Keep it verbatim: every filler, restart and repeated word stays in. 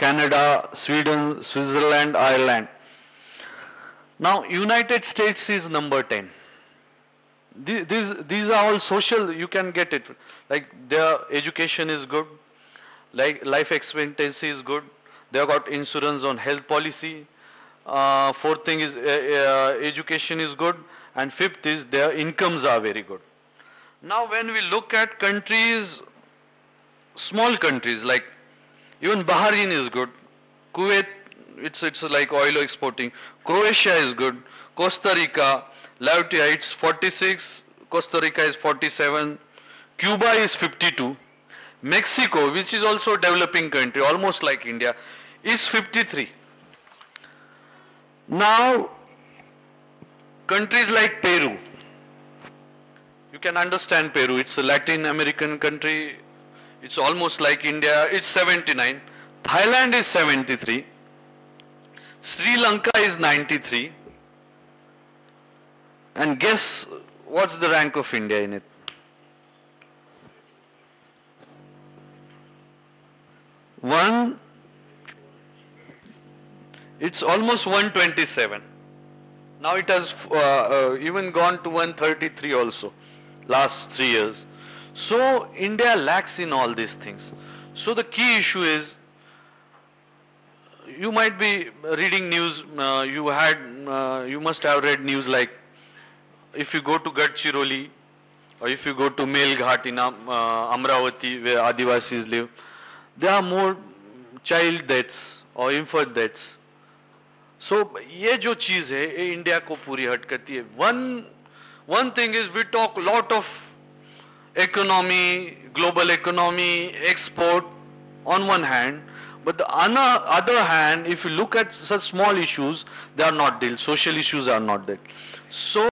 Canada, Sweden, Switzerland, Ireland. Now, United States is number ten. These, these are all social, you can get it. Like their education is good, like life expectancy is good, they have got insurance on health policy. Uh, fourth thing is uh, uh, education is good, and fifth is their incomes are very good. Now when we look at countries, small countries like even Bahrain is good, Kuwait, it's, it's like oil exporting, Croatia is good, Costa Rica, Latvia it's forty-six, Costa Rica is forty-seven, Cuba is fifty-two, Mexico, which is also a developing country, almost like India, is fifty-three. Now, countries like Peru, you can understand Peru, it's a Latin American country, it's almost like India, it's seventy-nine, Thailand is seventy-three, Sri Lanka is ninety-three, and guess what's the rank of India in it? One, it's almost one twenty-seven. Now it has uh, uh, even gone to one thirty-three also, last three years. So India lacks in all these things. So the key issue is, you might be reading news, uh, you had, uh, you must have read news like, if you go to Gadchiroli, or if you go to Melghat in uh, Amravati, where Adivasis live, there are more child deaths or infant deaths. So, ये जो चीज़ है, ये India को पूरी हट करती है. One, one thing is we talk a lot of economy, global economy, export on one hand, but the other hand, if you look at such small issues, they are not dealt. Social issues are not dealt. So